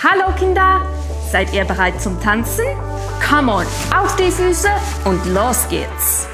Hallo Kinder, seid ihr bereit zum Tanzen? Come on, auf die Füße und los geht's!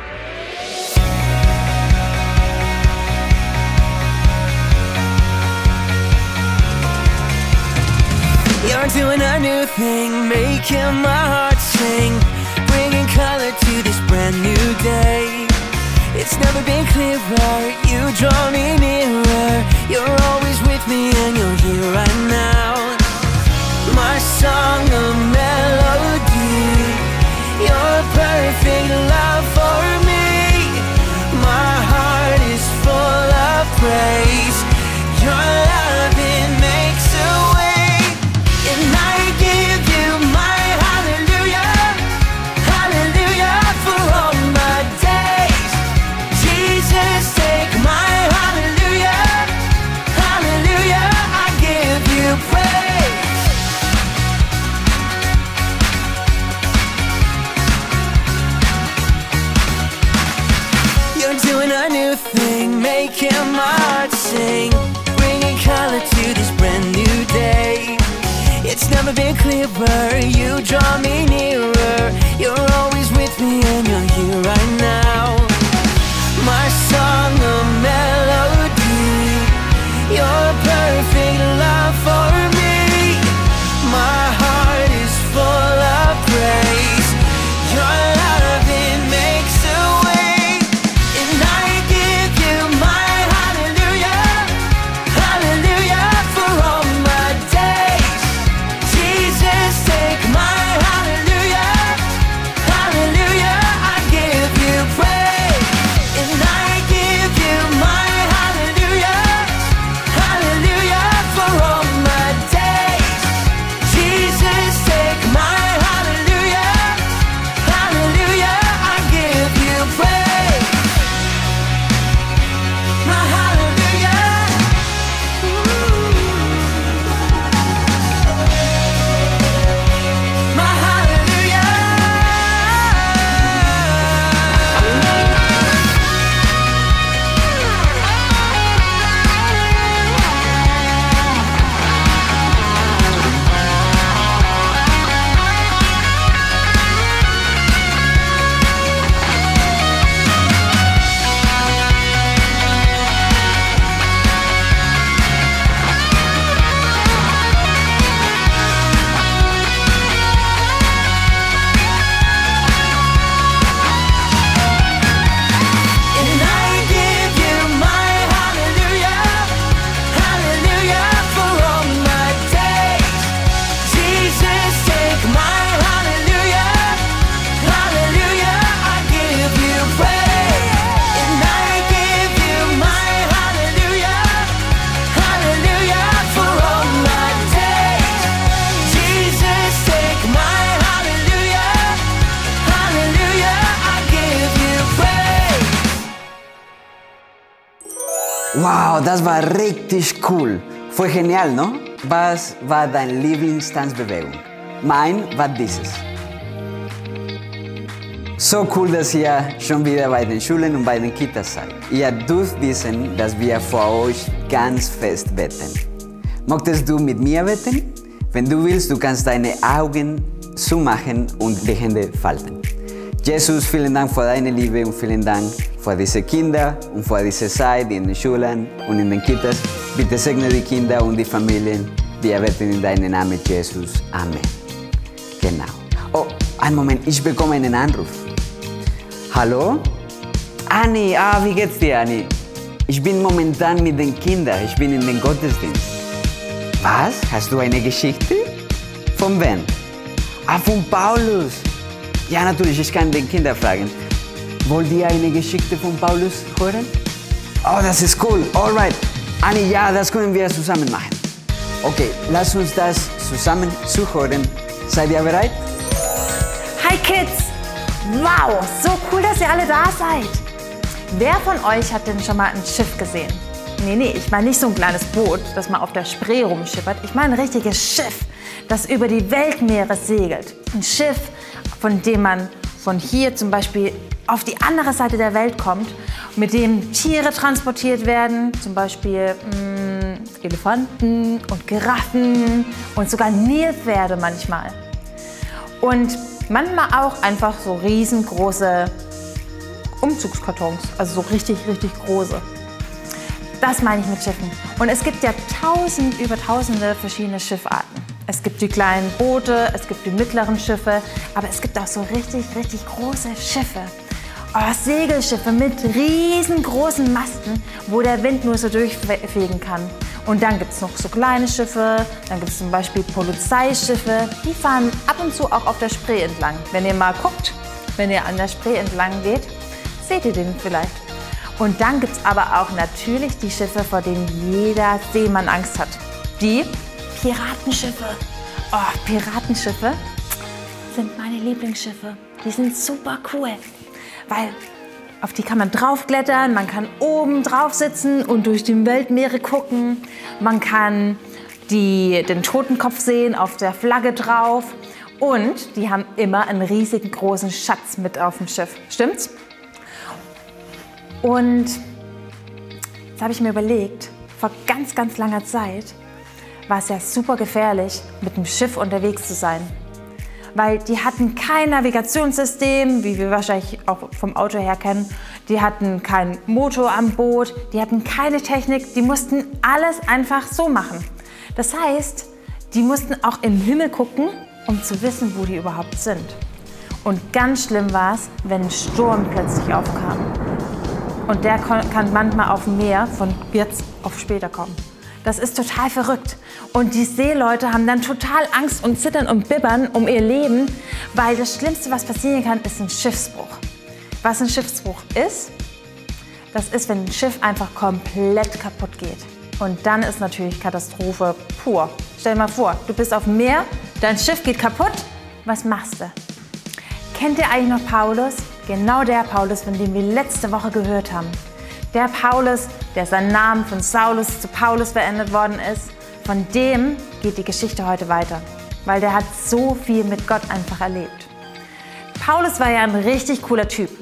You're doing a new thing, making my heart sing, bringing color to this brand new day. It's never been clearer, you draw me nearer. You're always with me and you're here right now. My song, a melody, your perfect love for me. My heart is full of praise. Your love, it makes a way. And I give you my hallelujah, hallelujah for all my days. Jesus, take my hallelujah, hallelujah, I give you praise. You're doing a new thing, making my heart sing, bringing color to this brand new day. It's never been clearer, you draw me nearer. You're always with me and you're here right now. My song, a melody, your perfect love for me. My heart is full of praise. Your love, it makes a way. And I give you my hallelujah, hallelujah for all my days. Jesus, take my hallelujah, hallelujah, I give you praise. And I give you my hallelujah, hallelujah for all my days. Jesus, take my hallelujah, hallelujah, I give you praise. My hallelujah. My hallelujah. And I give you my hallelujah, hallelujah for all my days. Jesus, take my hallelujah, hallelujah, I give you praise. And I give you my hallelujah, hallelujah for all my days. Jesus, take my hallelujah, hallelujah, I give you praise. Wow, das war richtig cool. Fue genial, ¿no? Was war deine Lieblingstanzbewegung? Mein war dieses. So cool, dass ihr schon wieder bei den Schulen und bei den Kitas seid. Ihr dürft wissen, dass wir vor euch ganz fest beten. Möchtest du mit mir beten? Wenn du willst, du kannst deine Augen zumachen und die Hände falten. Jesus, vielen Dank für deine Liebe und vielen Dank für diese Kinder und für diese Zeit in den Schulen und in den Kitas. Bitte segne die Kinder und die Familien. Wir beten in deinem Namen, Jesus. Amen. Genau. Oh, einen Moment, ich bekomme einen Anruf. Hallo? Anni, wie geht's dir, Anni? Ich bin momentan mit den Kindern, ich bin in den Gottesdienst. Was? Hast du eine Geschichte? Von wem? Von Paulus. Ja, natürlich, ich kann den Kindern fragen. Wollt ihr eine Geschichte von Paulus hören? Oh, das ist cool. Alright. Anni, ja, das können wir zusammen machen. Okay, lass uns das zusammen zuhören. Seid ihr bereit? Hi Kids! Wow, so cool, dass ihr alle da seid. Wer von euch hat denn schon mal ein Schiff gesehen? Nee, ich meine nicht so ein kleines Boot, das mal auf der Spree rumschippert. Ich meine ein richtiges Schiff, das über die Weltmeere segelt. Ein Schiff, von dem man von hier zum Beispiel auf die andere Seite der Welt kommt, mit dem Tiere transportiert werden, zum Beispiel Elefanten und Giraffen und sogar Nilpferde manchmal. Und manchmal auch einfach so riesengroße Umzugskartons, also so richtig, richtig große. Das meine ich mit Schiffen. Und es gibt ja über tausende verschiedene Schiffarten. Es gibt die kleinen Boote, es gibt die mittleren Schiffe, aber es gibt auch so richtig, richtig große Schiffe. Oh, Segelschiffe mit riesengroßen Masten, wo der Wind nur so durchfegen kann. Und dann gibt es noch so kleine Schiffe, dann gibt es zum Beispiel Polizeischiffe, die fahren ab und zu auch auf der Spree entlang. Wenn ihr mal guckt, wenn ihr an der Spree entlang geht, seht ihr den vielleicht. Und dann gibt es aber auch natürlich die Schiffe, vor denen jeder Seemann Angst hat. Die Piratenschiffe. Oh, Piratenschiffe sind meine Lieblingsschiffe. Die sind super cool, weil auf die kann man draufklettern, man kann oben drauf sitzen und durch die Weltmeere gucken. Man kann den Totenkopf sehen auf der Flagge drauf. Und die haben immer einen riesigen großen Schatz mit auf dem Schiff. Stimmt's? Und jetzt habe ich mir überlegt, vor ganz, ganz langer Zeit war es ja super gefährlich, mit dem Schiff unterwegs zu sein. Weil die hatten kein Navigationssystem, wie wir wahrscheinlich auch vom Auto her kennen. Die hatten keinen Motor am Boot, die hatten keine Technik, die mussten alles einfach so machen. Das heißt, die mussten auch in den Himmel gucken, um zu wissen, wo die überhaupt sind. Und ganz schlimm war es, wenn ein Sturm plötzlich aufkam. Und der kann manchmal auf dem Meer von jetzt auf später kommen. Das ist total verrückt. Und die Seeleute haben dann total Angst und zittern und bibbern um ihr Leben, weil das Schlimmste, was passieren kann, ist ein Schiffsbruch. Was ein Schiffsbruch ist, das ist, wenn ein Schiff einfach komplett kaputt geht. Und dann ist natürlich Katastrophe pur. Stell dir mal vor, du bist auf dem Meer, dein Schiff geht kaputt, was machst du? Kennt ihr eigentlich noch Paulus? Genau der Paulus, von dem wir letzte Woche gehört haben. Der Paulus, der seinen Namen von Saulus zu Paulus verändert worden ist, von dem geht die Geschichte heute weiter, weil der hat so viel mit Gott einfach erlebt. Paulus war ja ein richtig cooler Typ.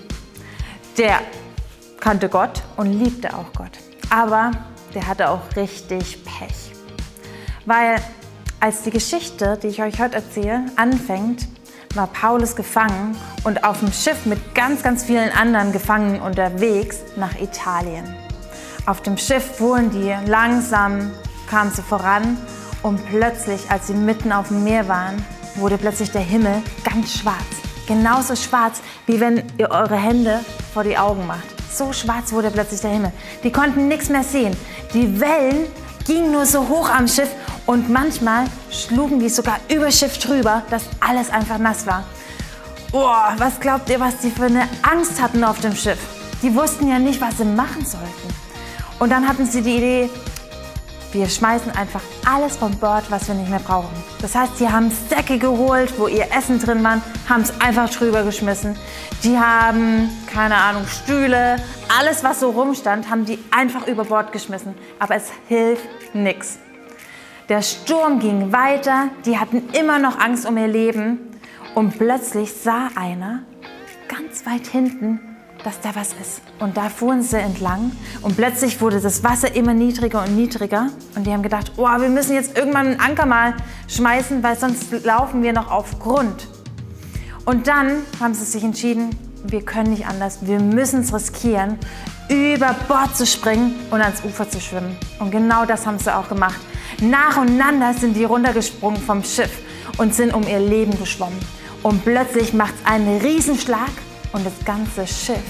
Der kannte Gott und liebte auch Gott. Aber der hatte auch richtig Pech. Weil als die Geschichte, die ich euch heute erzähle, anfängt, war Paulus gefangen und auf dem Schiff mit ganz, ganz vielen anderen Gefangenen unterwegs nach Italien. Auf dem Schiff fuhren die langsam, kamen sie voran und plötzlich, als sie mitten auf dem Meer waren, wurde plötzlich der Himmel ganz schwarz. Genauso schwarz, wie wenn ihr eure Hände vor die Augen macht. So schwarz wurde plötzlich der Himmel. Die konnten nichts mehr sehen. Die Wellen gingen nur so hoch am Schiff und manchmal schlugen die sogar über Schiff drüber, dass alles einfach nass war. Boah, was glaubt ihr, was die für eine Angst hatten auf dem Schiff? Die wussten ja nicht, was sie machen sollten. Und dann hatten sie die Idee, wir schmeißen einfach alles von Bord, was wir nicht mehr brauchen. Das heißt, sie haben Säcke geholt, wo ihr Essen drin war, haben es einfach drüber geschmissen. Die haben, keine Ahnung, Stühle, alles, was so rumstand, haben die einfach über Bord geschmissen. Aber es hilft nichts. Der Sturm ging weiter, die hatten immer noch Angst um ihr Leben. Und plötzlich sah einer ganz weit hinten, dass da was ist. Und da fuhren sie entlang und plötzlich wurde das Wasser immer niedriger und niedriger. Und die haben gedacht, oh, wir müssen jetzt irgendwann einen Anker mal schmeißen, weil sonst laufen wir noch auf Grund. Und dann haben sie sich entschieden, wir können nicht anders, wir müssen es riskieren, über Bord zu springen und ans Ufer zu schwimmen. Und genau das haben sie auch gemacht. Nacheinander sind die runtergesprungen vom Schiff und sind um ihr Leben geschwommen. Und plötzlich macht es einen Riesenschlag und das ganze Schiff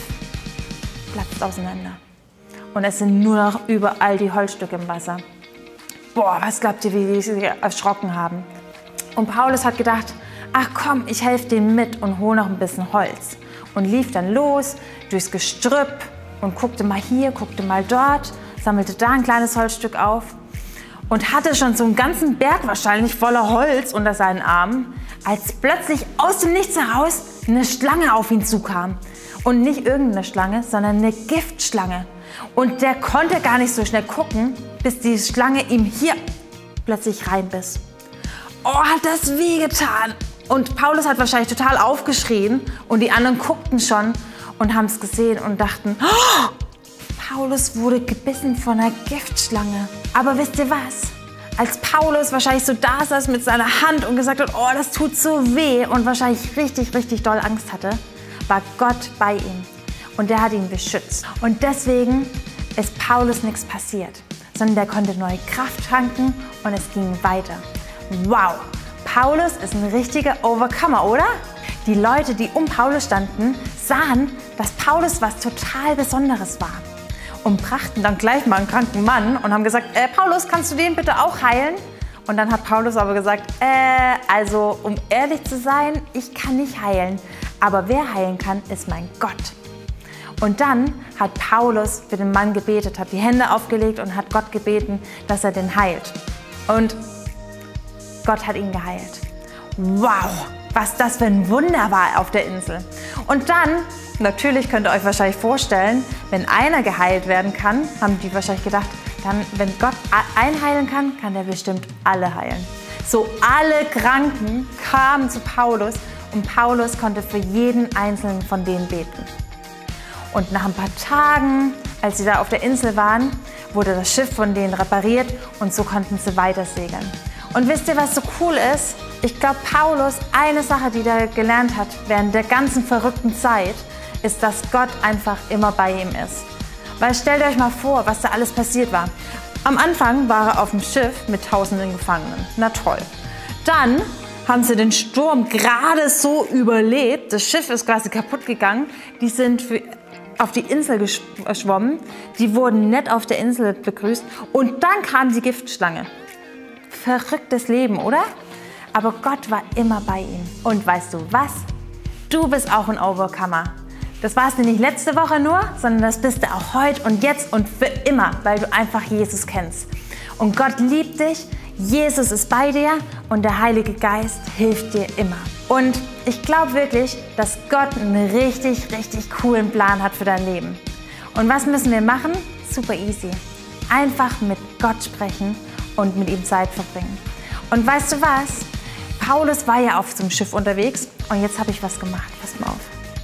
platzt auseinander. Und es sind nur noch überall die Holzstücke im Wasser. Boah, was glaubt ihr, wie die sich erschrocken haben? Und Paulus hat gedacht, ach komm, ich helfe denen mit und hole noch ein bisschen Holz. Und lief dann los durchs Gestrüpp und guckte mal hier, guckte mal dort, sammelte da ein kleines Holzstück auf und hatte schon so einen ganzen Berg wahrscheinlich voller Holz unter seinen Armen, als plötzlich aus dem Nichts heraus eine Schlange auf ihn zukam. Und nicht irgendeine Schlange, sondern eine Giftschlange. Und der konnte gar nicht so schnell gucken, bis die Schlange ihm hier plötzlich reinbiss. Oh, hat das wehgetan! Und Paulus hat wahrscheinlich total aufgeschrien und die anderen guckten schon und haben es gesehen und dachten, oh, Paulus wurde gebissen von einer Giftschlange. Aber wisst ihr was? Als Paulus wahrscheinlich so da saß mit seiner Hand und gesagt hat, oh, das tut so weh und wahrscheinlich richtig, richtig doll Angst hatte, war Gott bei ihm und der hat ihn beschützt. Und deswegen ist Paulus nichts passiert, sondern der konnte neue Kraft tanken und es ging weiter. Wow, Paulus ist ein richtiger Overcomer, oder? Die Leute, die um Paulus standen, sahen, dass Paulus was total Besonderes war und brachten dann gleich mal einen kranken Mann und haben gesagt, Paulus, kannst du den bitte auch heilen? Und dann hat Paulus aber gesagt, also um ehrlich zu sein, ich kann nicht heilen, aber wer heilen kann, ist mein Gott. Und dann hat Paulus für den Mann gebetet, hat die Hände aufgelegt und hat Gott gebeten, dass er den heilt. Und Gott hat ihn geheilt. Wow, was das für ein Wunder war auf der Insel. Und dann, natürlich könnt ihr euch wahrscheinlich vorstellen, wenn einer geheilt werden kann, haben die wahrscheinlich gedacht, dann, wenn Gott einen heilen kann, kann er bestimmt alle heilen. So alle Kranken kamen zu Paulus und Paulus konnte für jeden einzelnen von denen beten. Und nach ein paar Tagen, als sie da auf der Insel waren, wurde das Schiff von denen repariert und so konnten sie weiter segeln. Und wisst ihr, was so cool ist? Ich glaube, Paulus, eine Sache, die er gelernt hat während der ganzen verrückten Zeit, ist, dass Gott einfach immer bei ihm ist. Weil stellt euch mal vor, was da alles passiert war. Am Anfang war er auf dem Schiff mit tausenden Gefangenen. Na toll. Dann haben sie den Sturm gerade so überlebt. Das Schiff ist quasi kaputt gegangen. Die sind auf die Insel geschwommen. Die wurden nett auf der Insel begrüßt. Und dann kam die Giftschlange. Verrücktes Leben, oder? Aber Gott war immer bei ihm. Und weißt du was? Du bist auch ein Overcomer. Das warst du nicht letzte Woche nur, sondern das bist du auch heute und jetzt und für immer, weil du einfach Jesus kennst. Und Gott liebt dich, Jesus ist bei dir und der Heilige Geist hilft dir immer. Und ich glaube wirklich, dass Gott einen richtig, richtig coolen Plan hat für dein Leben. Und was müssen wir machen? Super easy. Einfach mit Gott sprechen und mit ihm Zeit verbringen. Und weißt du was? Paulus war ja auf so einem Schiff unterwegs und jetzt habe ich was gemacht. Pass mal auf.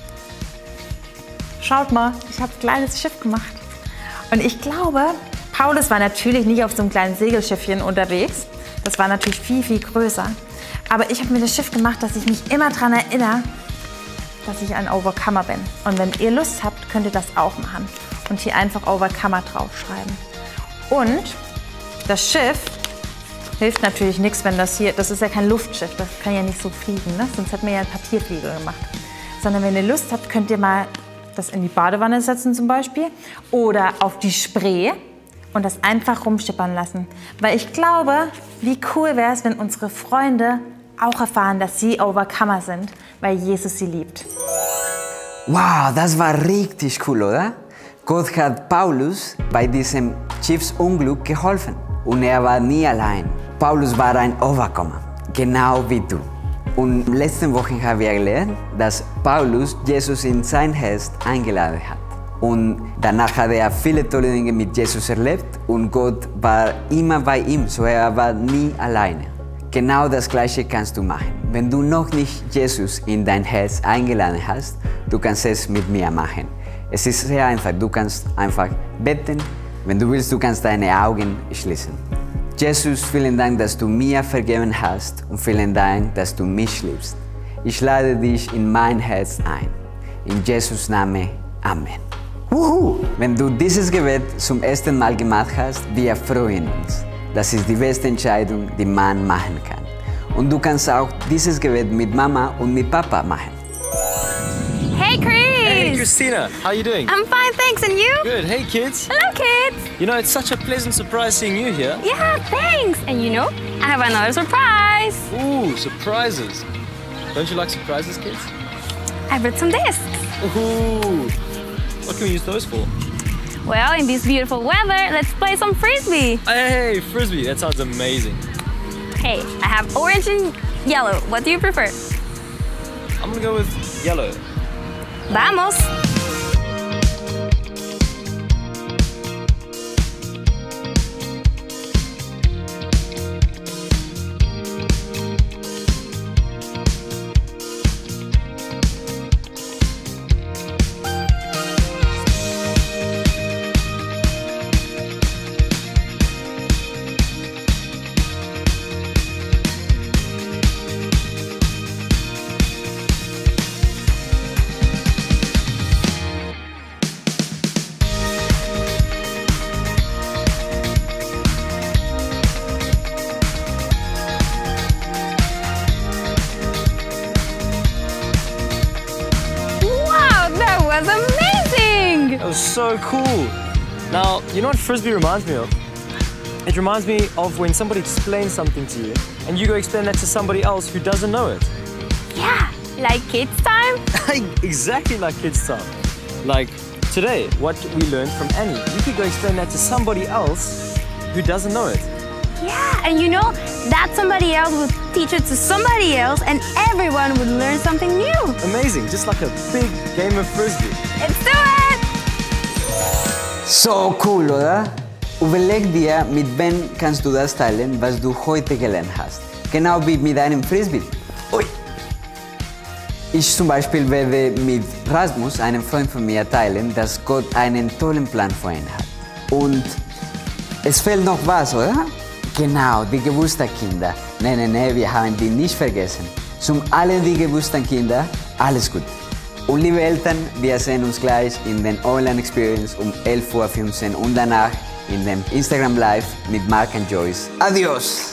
Schaut mal, ich habe ein kleines Schiff gemacht. Und ich glaube, Paulus war natürlich nicht auf so einem kleinen Segelschiffchen unterwegs. Das war natürlich viel, viel größer. Aber ich habe mir das Schiff gemacht, dass ich mich immer daran erinnere, dass ich ein Overcomer bin. Und wenn ihr Lust habt, könnt ihr das auch machen. Und hier einfach Overcomer draufschreiben. Und das Schiff hilft natürlich nichts, wenn das ist ja kein Luftschiff, das kann ja nicht so fliegen, ne? Sonst hätten wir ja einen Papierflieger gemacht. Sondern wenn ihr Lust habt, könnt ihr mal das in die Badewanne setzen zum Beispiel oder auf die Spree und das einfach rumschippern lassen. Weil ich glaube, wie cool wäre es, wenn unsere Freunde auch erfahren, dass sie Overcomer sind, weil Jesus sie liebt. Wow, das war richtig cool, oder? Gott hat Paulus bei diesem Schiffsunglück geholfen und er war nie allein. Paulus war ein Overcomer, genau wie du. Und letzte Woche haben wir gelernt, dass Paulus Jesus in sein Herz eingeladen hat. Und danach hat er viele tolle Dinge mit Jesus erlebt und Gott war immer bei ihm, so er war nie alleine. Genau das Gleiche kannst du machen. Wenn du noch nicht Jesus in dein Herz eingeladen hast, du kannst es mit mir machen. Es ist sehr einfach, du kannst einfach beten. Wenn du willst, du kannst deine Augen schließen. Jesus, vielen Dank, dass du mir vergeben hast und vielen Dank, dass du mich liebst. Ich lade dich in mein Herz ein. In Jesus' Namen, Amen. Wenn du dieses Gebet zum ersten Mal gemacht hast, wir freuen uns. Das ist die beste Entscheidung, die man machen kann. Und du kannst auch dieses Gebet mit Mama und mit Papa machen. Hey, Chris! Hey, Christina, how are you doing? I'm fine, thanks, and you? Good. Hey, kids. Hello, kids! You know, it's such a pleasant surprise seeing you here. Yeah, thanks! And you know, I have another surprise! Ooh, surprises. Don't you like surprises, kids? I brought some discs. Ooh. What can we use those for? Well, in this beautiful weather, let's play some frisbee. Hey, frisbee. That sounds amazing. Hey, I have orange and yellow. What do you prefer? I'm gonna go with yellow. Vamos! was amazing! That was so cool. Now, you know what Frisbee reminds me of? It reminds me of when somebody explains something to you and you go explain that to somebody else who doesn't know it. Yeah, like kids' time? Exactly like kids' time. Like today, what we learned from Annie. You could go explain that to somebody else who doesn't know it. Yeah, and you know, that somebody else would teach it to somebody else and everyone would learn something new. Amazing, just like a big game of Frisbee. Let's do it! So cool, oder? Überleg dir, mit wem kannst du das teilen, was du heute gelernt hast. Genau wie mit einem Frisbee. Ui. Ich zum Beispiel werde mit Rasmus, einem Freund von mir, teilen, dass Gott einen tollen Plan für ihn hat. Und es fehlt noch was, oder? Genau, die Geburtstagskinder. Nee, wir haben die nicht vergessen. Zum allen die Geburtstagskinder, alles gut. Und liebe Eltern, wir sehen uns gleich in den Online Experience um 11:15 Uhr und danach in dem Instagram Live mit Mark und Joyce. Adios!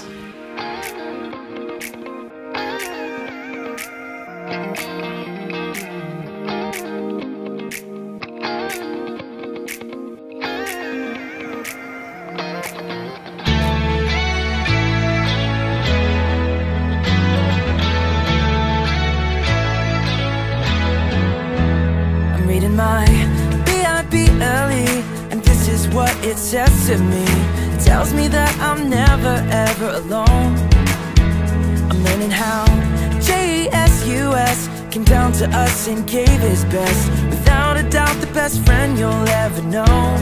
Reading my B-I-B-L-E, and this is what it says to me. It tells me that I'm never ever alone. I'm learning how J-E-S-U-S came down to us and gave his best. Without a doubt the best friend you'll ever know.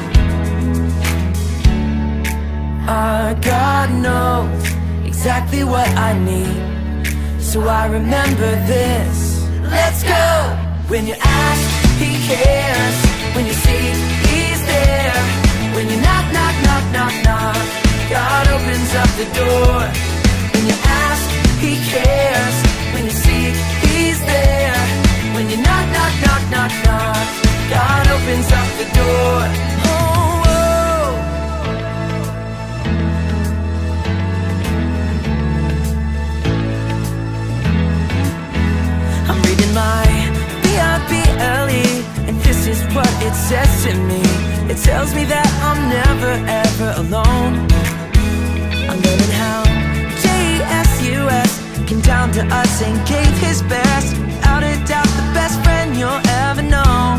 Our God knows exactly what I need, so I remember this. Let's go! When you ask, he cares. When you seek, he's there. When you knock, knock, knock, knock, knock, God opens up the door. When you ask, he cares. When you seek, he's there. When you knock, knock, knock, knock, knock, God opens up the door. Oh, oh. I'm reading my B-I-B-L-E, and this is what it says to me. It tells me that I'm never ever alone. I'm learning how J-E-S-U-S came down to us and gave his best. Without a doubt the best friend you'll ever know.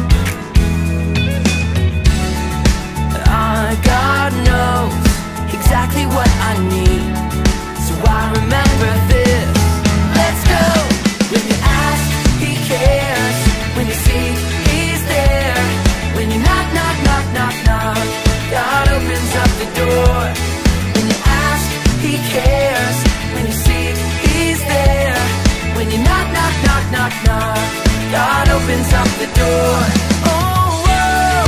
Our God knows exactly what I need, so I remember this. Let's go! When you ask, he cares. When you seek, he's there. When you knock, knock, knock, knock, knock, God opens up the door. When you ask, he cares. When you seek, he's there. When you knock, knock, knock, knock, knock, God opens up the door. Oh, whoa.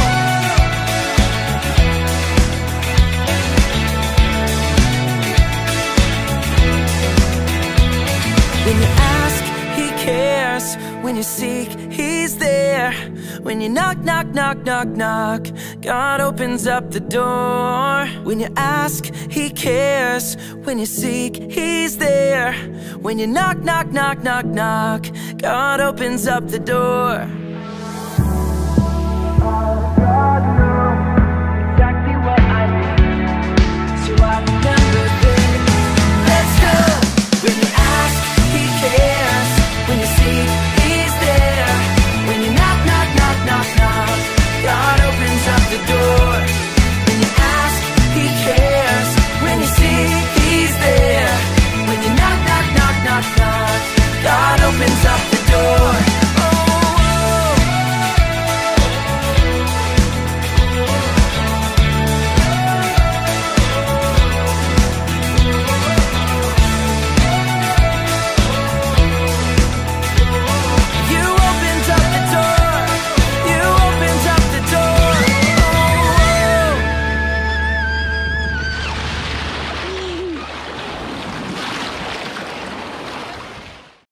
When you ask, he cares. When you seek, he's there. When you knock, knock, knock, knock, knock, God opens up the door. When you ask, he cares. When you seek, he's there. When you knock, knock, knock, knock, knock, God opens up the door.